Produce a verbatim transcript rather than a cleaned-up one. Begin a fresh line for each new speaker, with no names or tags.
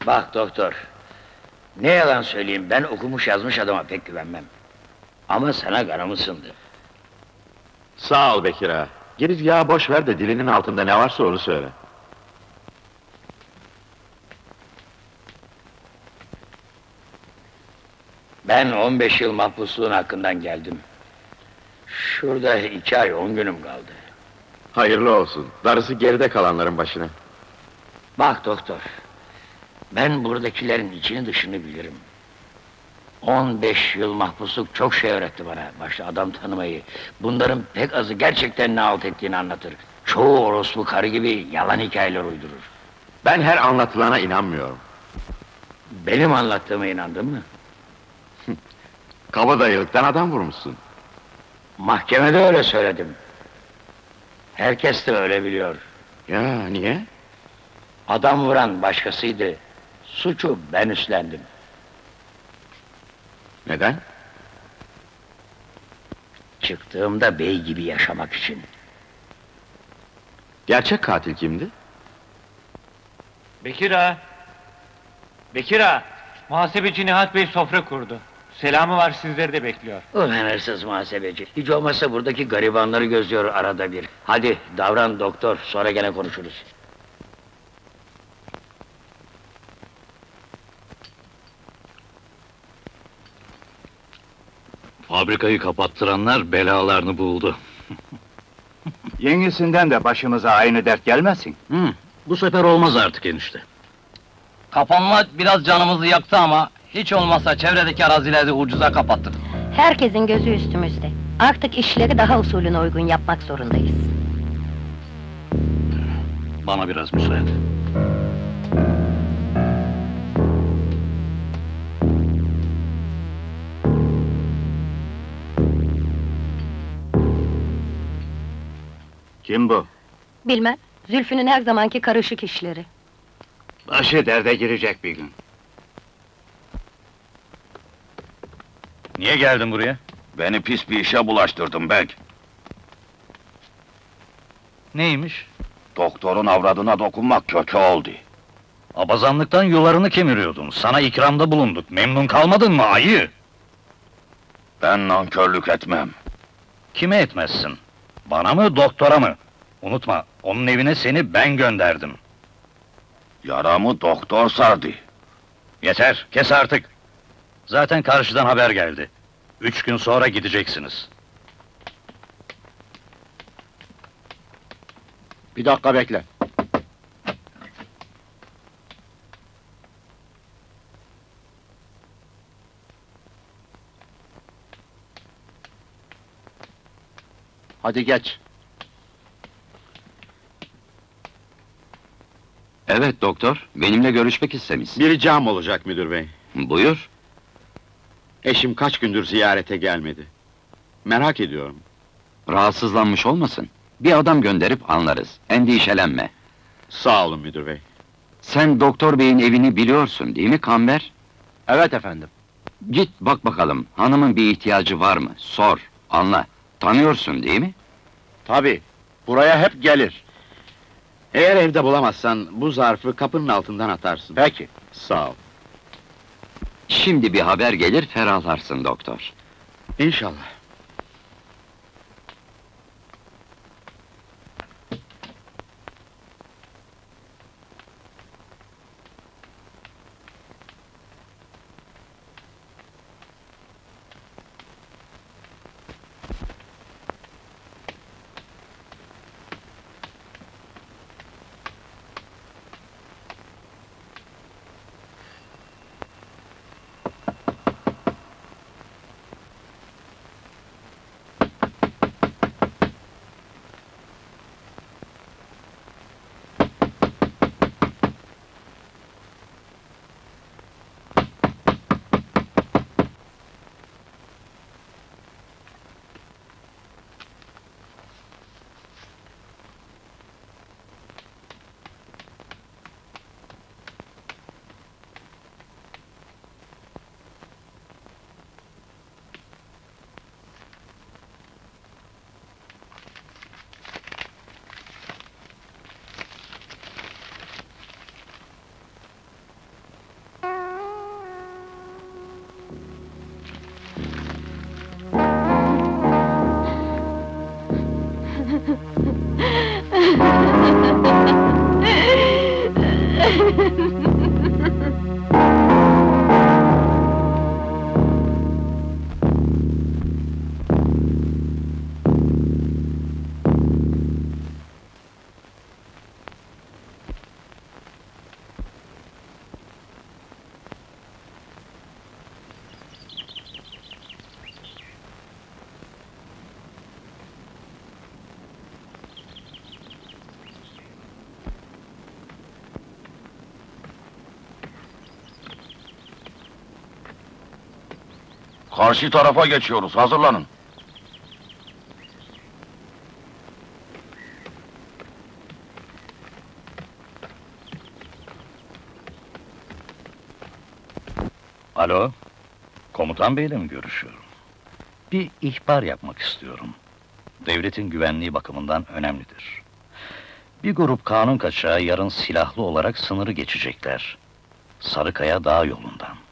Bak doktor, ne yalan söyleyeyim, ben okumuş yazmış adama pek güvenmem. Ama sana kanım ısındı.
Sağ ol Bekir ağa. Girizgahı boş ver de dilinin altında ne varsa onu söyle.
Ben on beş yıl mahpusluğun hakkından geldim. Şurada iki ay on günüm kaldı.
Hayırlı olsun. Darısı geride kalanların başına.
Bak doktor, ben buradakilerin içini dışını bilirim. On beş yıl mahpusluk çok şey öğretti bana, başta adam tanımayı. Bunların pek azı gerçekten ne halt ettiğini anlatır. Çoğu orospu karı gibi yalan hikayeler uydurur.
Ben her anlatılana inanmıyorum.
Benim anlattığıma inandın mı?
Kabadayılıktan adam vurmuşsun.
Mahkemede öyle söyledim. Herkes de öyle biliyor.
Ya niye?
Adam vuran başkasıydı. Suçu ben üstlendim.
Neden?
Çıktığımda bey gibi yaşamak için.
Gerçek katil kimdi?
Bekir ağa! Bekir ağa! Muhasebeci Nihat Bey sofra kurdu. Selamı var, sizleri de bekliyor.
Ulan hırsız muhasebeci. Hiç olmazsa buradaki garibanları gözlüyor arada bir. Hadi davran doktor, sonra gene konuşuruz.
Fabrikayı kapattıranlar belalarını buldu.
Yengesinden de başımıza aynı dert gelmesin.
Hı, bu sefer olmaz artık enişte.
Kapanma biraz canımızı yaktı ama hiç olmazsa çevredeki arazileri ucuza kapattık.
Herkesin gözü üstümüzde. Artık işleri daha usulüne uygun yapmak zorundayız.
Bana biraz müsaade.
Kim bu?
Bilmem, Zülfü'nün her zamanki karışık işleri.
Başı derde girecek bir gün.
Niye geldin buraya?
Beni pis bir işe bulaştırdın bek.
Neymiş?
Doktorun avradına dokunmak kötü oldu.
Abazanlıktan yularını kemiriyordun. Sana ikramda bulunduk. Memnun kalmadın mı ayı?
Ben nankörlük etmem.
Kime etmezsin? Bana mı, doktora mı? Unutma, onun evine seni ben gönderdim.
Yaramı doktor sardı.
Yeter, kes artık! Zaten karşıdan haber geldi. Üç gün sonra gideceksiniz.
Bir dakika bekle. Hadi geç.
Evet doktor, benimle görüşmek istemişsin.
Bir ricam olacak müdür bey.
Buyur.
Eşim kaç gündür ziyarete gelmedi. Merak ediyorum.
Rahatsızlanmış olmasın? Bir adam gönderip anlarız. Endişelenme.
Sağ olun müdür bey.
Sen doktor beyin evini biliyorsun değil mi Kamber?
Evet efendim.
Git bak bakalım, hanımın bir ihtiyacı var mı? Sor, anla. Tanıyorsun değil mi?
Tabii. Buraya hep gelir.
Eğer evde bulamazsan bu zarfı kapının altından atarsın.
Peki.
Sağ ol.
Şimdi bir haber gelir, ferahlarsın doktor.
İnşallah. Karşı tarafa geçiyoruz, hazırlanın.
Alo, komutan beyle mi görüşüyorum? Bir ihbar yapmak istiyorum. Devletin güvenliği bakımından önemlidir. Bir grup kanun kaçağı yarın silahlı olarak sınırı geçecekler. Sarıkaya Dağ yolundan.